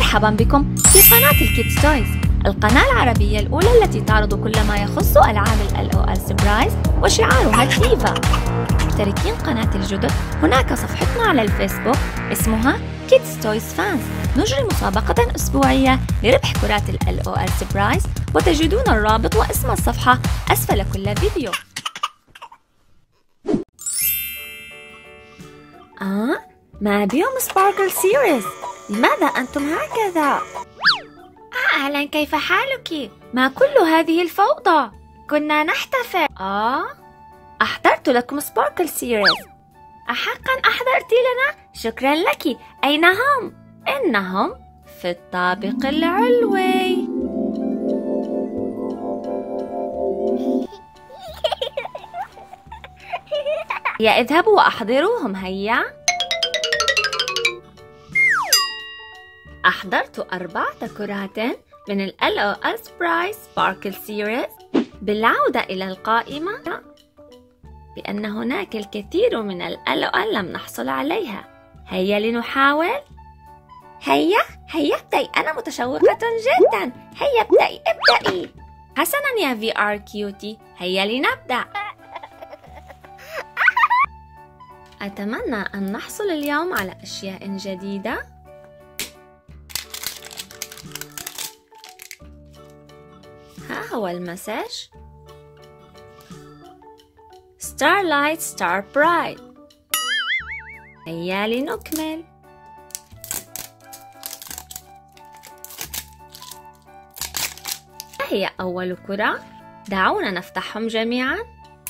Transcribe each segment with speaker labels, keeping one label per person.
Speaker 1: مرحبا بكم في قناة الكيدز تويز، القناة العربية الأولى التي تعرض كل ما يخص ألعاب LOL سبرايز وشعارها الديفا. مشتركين قناة الجدد، هناك صفحتنا على الفيسبوك اسمها كيدز تويز فانز، نجري مسابقة أسبوعية لربح كرات LOL سبرايز، وتجدون الرابط واسم الصفحة أسفل كل فيديو. ما بيوم سباركل سيريز، لماذا أنتم هكذا؟ أهلا، كيف حالك؟ ما كل هذه الفوضى؟ كنا نحتفل. أحضرت لكم سباركل سيريز. أحقا أحضرت لنا؟ شكرا لك. أين هم؟ إنهم في الطابق العلوي. يا اذهبوا وأحضروهم. هيا. أحضرت 4 كرات من LOL سباركل سيريز. بالعودة إلى القائمة، بأن هناك الكثير من LOL لم نحصل عليها. هيا لنحاول. هيا ابدأي، أنا متشوقة جدا. هيا ابدأي. حسنا يا VR كيوتي، هيا لنبدأ. أتمنى أن نحصل اليوم على أشياء جديدة. ها هو المسج: Starlight Star Bright. هيا لنكمل. هي أول كرة، دعونا نفتحهم جميعا.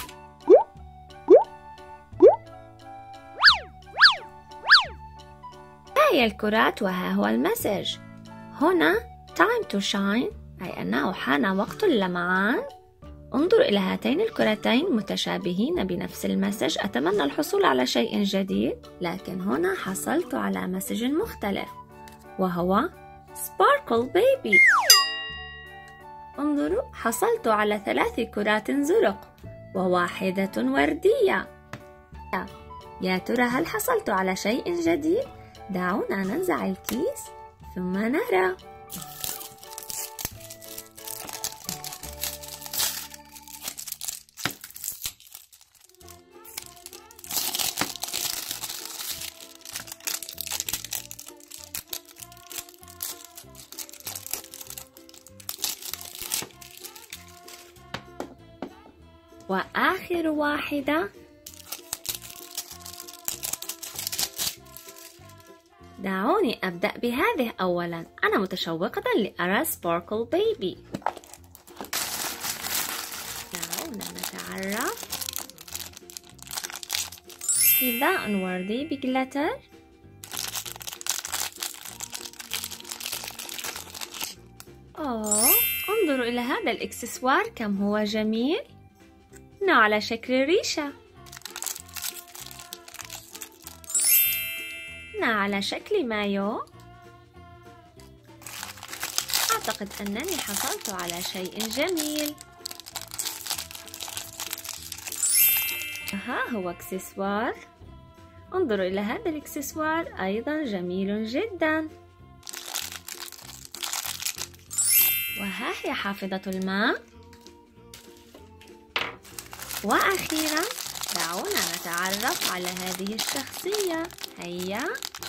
Speaker 1: هي الكرات وها هو المسج. هنا time to shine، أي أنه حان وقت اللمعان. انظر إلى هاتين الكرتين متشابهين بنفس المسج. أتمنى الحصول على شيء جديد، لكن هنا حصلت على مسج مختلف، وهو Sparkle Baby. انظروا، حصلت على 3 كرات زرق و1 وردية. يا ترى هل حصلت على شيء جديد؟ دعونا ننزع الكيس ثم نرى. وآخر واحدة، دعوني أبدأ بهذه أولا. أنا متشوقة لأرى سباركل بيبي. دعونا نتعرف. حذاء وردي بجلتر. انظروا إلى هذا الإكسسوار، كم هو جميل. إنه على شكل ريشة. على شكل مايو. أعتقد أنني حصلت على شيء جميل. ها هو اكسسوار. انظروا إلى هذا الاكسسوار، أيضا جميل جدا. وها هي حافظة الماء. وأخيرا، دعونا نتعرف على هذه الشخصية. هيا.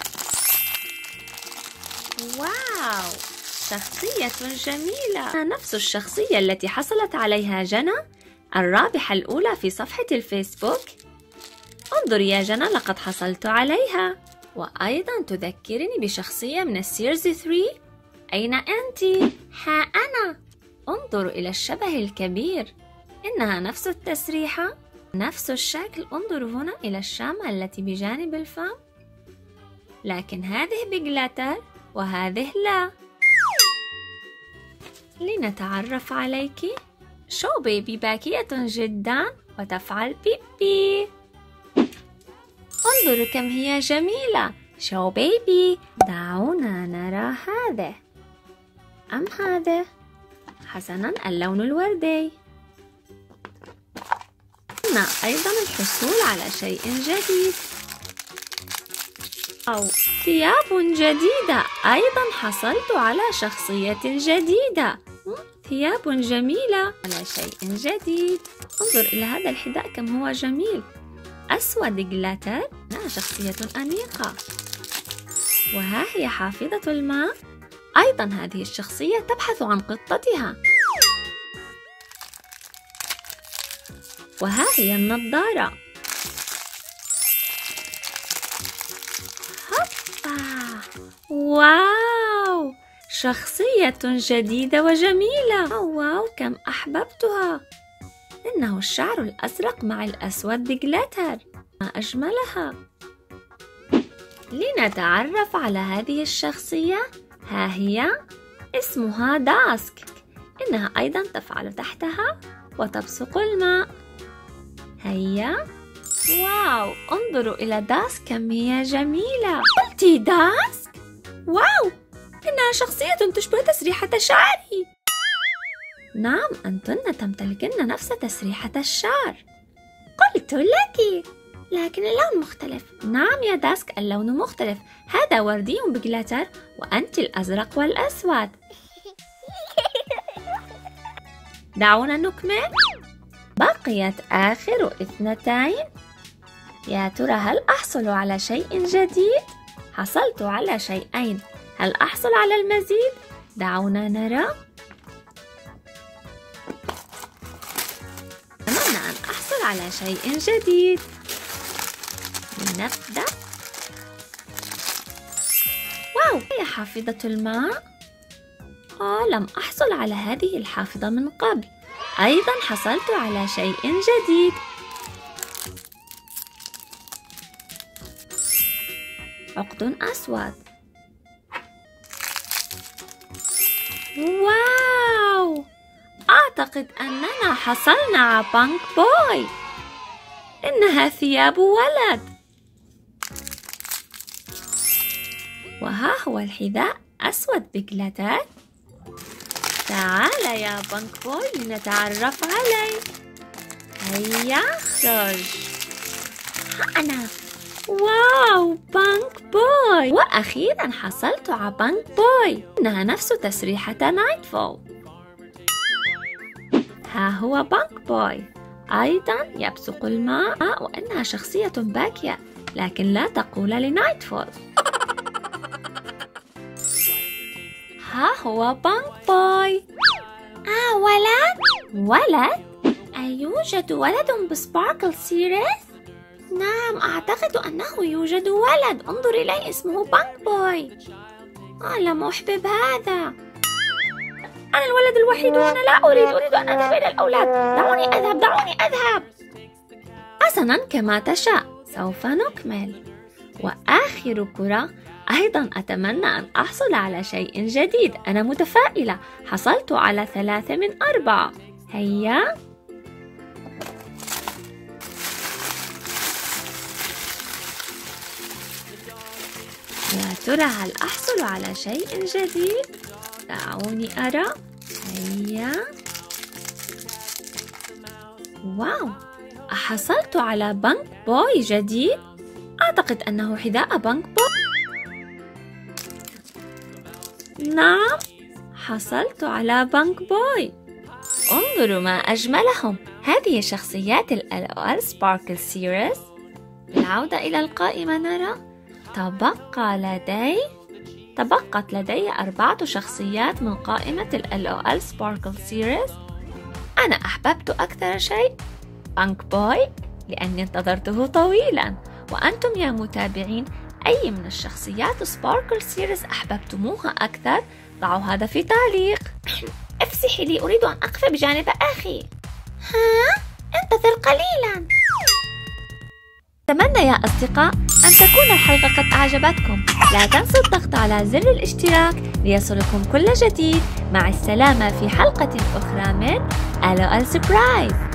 Speaker 1: واو، شخصية جميلة، نفس الشخصية التي حصلت عليها جنى الرابحة الأولى في صفحة الفيسبوك. انظر يا جنى، لقد حصلت عليها. وأيضا تذكرني بشخصية من السيرز 3. أين أنت؟ ها أنا. انظروا إلى الشبه الكبير، إنها نفس التسريحة، نفس الشكل. انظروا هنا إلى الشمعة التي بجانب الفم، لكن هذه بجلتر وهذه لا. لنتعرف عليك. شو بيبي باكية جدا وتفعل بيبي. انظروا كم هي جميلة. شو بيبي. دعونا نرى هذا أم هذا. حسنا، اللون الوردي. أيضا الحصول على شيء جديد. أو ثياب جديدة. أيضا حصلت على شخصية جديدة. ثياب جميلة على شيء جديد. انظر إلى هذا الحذاء كم هو جميل، أسود جلاتر. شخصية أنيقة. وها هي حافظة الماء. أيضا هذه الشخصية تبحث عن قطتها. وها هي النظارة. واو، شخصية جديدة وجميلة. واو، كم أحببتها. إنه الشعر الأزرق مع الأسود بجلاتر، ما أجملها. لنتعرف على هذه الشخصية. ها هي، اسمها داسك. إنها أيضا تفعل تحتها وتبصق الماء. هيا، واو، انظروا إلى داسك كم هي جميلة. قلتي داسك؟ واو، إنها شخصية تشبه تسريحة شعري. نعم، أنتن تمتلكن نفس تسريحة الشعر. قلت لك، لكن اللون مختلف. نعم يا داسك، اللون مختلف. هذا وردي بجلاتر وأنت الأزرق والأسود. دعونا نكمل. بقيت آخر 2. يا ترى هل أحصل على شيء جديد؟ حصلت على شيئين. هل أحصل على المزيد؟ دعونا نرى. أتمنى أن أحصل على شيء جديد. لنبدأ. واو، هي حافظة الماء. لم أحصل على هذه الحافظة من قبل. أيضا حصلت على شيء جديد. عقد أسود. واو، أعتقد أننا حصلنا على بانك بوي. إنها ثياب ولد. وها هو الحذاء أسود بجلاتر. تعال يا بانك بوي لنتعرف عليك. هيا اخرج. أنا. واو، بانك بوي. وأخيرا حصلت على بانك بوي. إنها نفس تسريحة نايتفول. ها هو بانك بوي، أيضا يبصق الماء وإنها شخصية باكية، لكن لا تقول لنايتفول. ها هو بانك بوي. ولد؟ ولد؟ أيوجد ولد بسباركل سيريس؟ نعم، أعتقد أنه يوجد ولد. انظر إليه، اسمه بانك بوي. لم أحبب هذا. أنا الولد الوحيد هنا. لا أريد أن أذهب إلى الأولاد. دعوني أذهب. حسنا، كما تشاء. سوف نكمل. وآخر كرة. أيضا أتمنى أن أحصل على شيء جديد. أنا متفائلة. حصلت على 3 من 4. هيا. يا ترى هل أحصل على شيء جديد؟ دعوني أرى. هيا. واو، حصلت على بانك بوي جديد. أعتقد أنه حذاء بانك بوي. نعم، حصلت على بانك بوي. انظروا ما أجملهم. هذه شخصيات LOL سباركل سيريس. بالعودة إلى القائمة نرى. تبقت لدي 4 شخصيات من قائمة LOL سباركل سيريس. أنا أحببت أكثر شيء بانك بوي لأني انتظرته طويلا. وأنتم يا متابعين، أي من الشخصيات سباركل سيريس أحببتموها أكثر؟ ضعوا هذا في تعليق. افسحي لي، أريد أن أقف بجانب أخي. انتظر قليلا. أتمنى يا أصدقاء أن تكون الحلقة قد أعجبتكم. لا تنسوا الضغط على زر الاشتراك ليصلكم كل جديد. مع السلامة في حلقة أخرى من LOL Surprise.